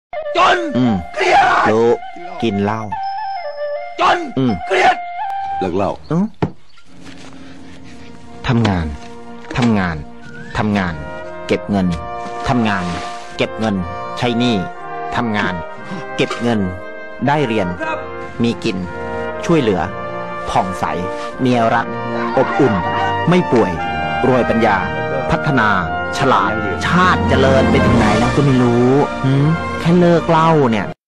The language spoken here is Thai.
จนเครียดรู้กินเหล้าจนเครียดเลิกเหล้าทำงานทำงานทำงานเก็บเงินทำงานเก็บเงินใช้หนี้ทำงานเก็บเงินได้เรียนมีกินช่วยเหลือผ่องใสเมียรักอบอุ่นไม่ป่วยรวยปัญญาพัฒนาฉลาดชาติเจริญไปถึงไหนแล้วก็ไม่รู้แค่เลิกเหล้าเนี่ย